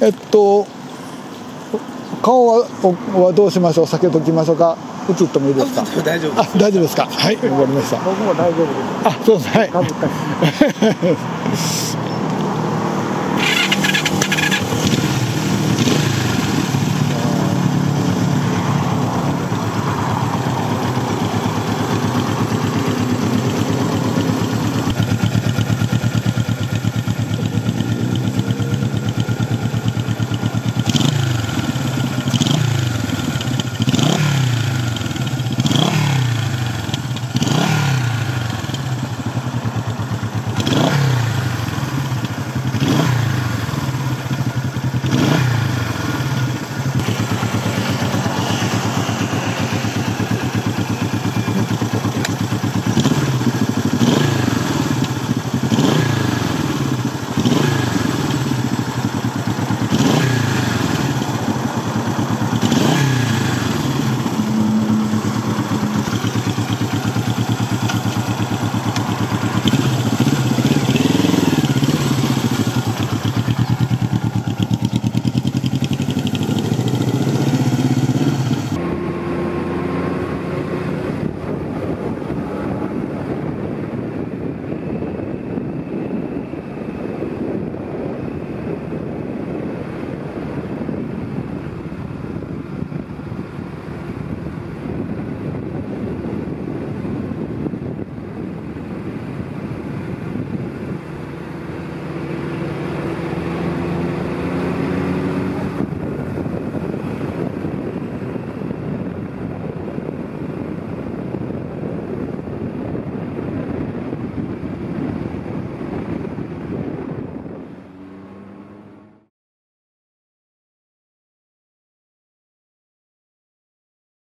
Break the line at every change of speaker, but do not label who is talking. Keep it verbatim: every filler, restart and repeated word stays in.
えっと顔ははどうしましょう。避けときましょうか。映ってもいいですか。
大丈夫です。
あ、大丈夫ですか。はい、わかりました。
僕も大丈夫です。
あ、そうです。はい。
かぶったし